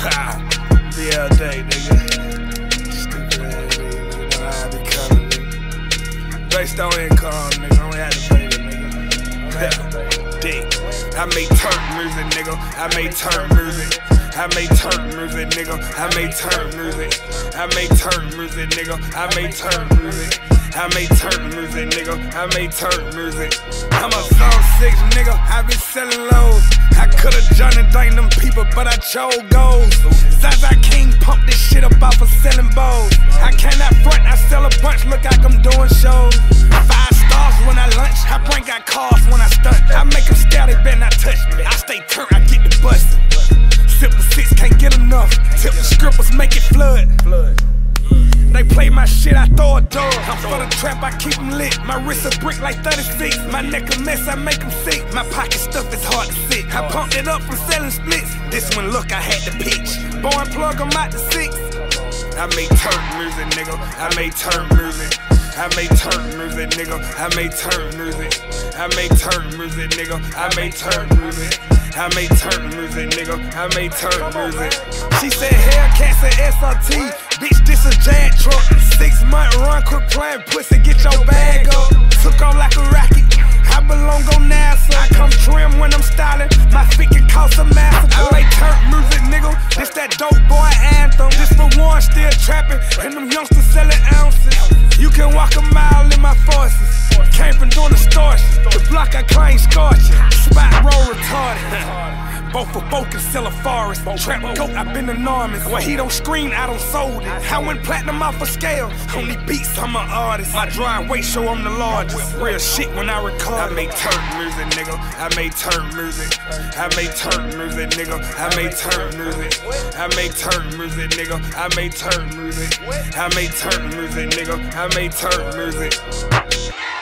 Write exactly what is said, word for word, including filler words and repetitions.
B L day, nigga. Stupid ass nigga, you know how I be coming, nigga. Based on income, nigga. I only had to pay it, nigga. I had to pay it. Dick. I make turnt music, nigga. I make turnt music. I make turnt music, nigga. I make turnt music. I make turnt music, nigga. I make turnt music. I make turnt music, nigga. I make turnt music. I'm a song six, nigga. I been selling lows. I coulda Johnny Dang them people, but I chose goals. Zaza King pump this shit up off of selling bowls. I cannot front, I sell a bunch, look like I'm doing shows. Five stars when I lunch, I bring out cars when I stunt. I make them stare, they better not touch me. I stay turnt, I get the bustin'. Sip the six, can't get enough. Tip the strippers, make it flood. They play my shit, I throw a door. I'm for the trap, I keep them lit. My wrist a brick like thirty-six. My neck a mess, I make them sick. My pocket stuff is hard to sit. I pumped it up from selling splits. This one, look, I had to pitch. Boy, plug them out to six. I make turnt music, nigga. I make turnt music. I make turnt music, nigga. I make turnt music. I make turnt music, nigga. I make turnt music. I make turnt music, nigga. I make turnt music. She said Hellcats and S R T. Bitch, this a Jag truck. Six month run, quit playing pussy, get your bag up. Took off like a rocket. I belong on NASA. I come trim when I'm styling. My feet can cost a massive. I make turnt music, nigga. This that dope boy anthem. This for one still trapping, and them youngsters selling ounces. You can walk a mile in my forces. Came from doing distortion. The block I claim scorching. Spot roll retarded. Both for both can sell a forest. Trap goat, I been enormous. When he don't scream, I don't sold it. I went platinum off a scale. Only beats, I'm an artist. My dry weight show I'm the largest. Real shit when I record. I make turnt music, nigga. I make turnt music. I make turnt music, nigga. I make turnt music. I make turnt music, nigga. I make turnt music. I make turnt music, nigga. I make turnt music.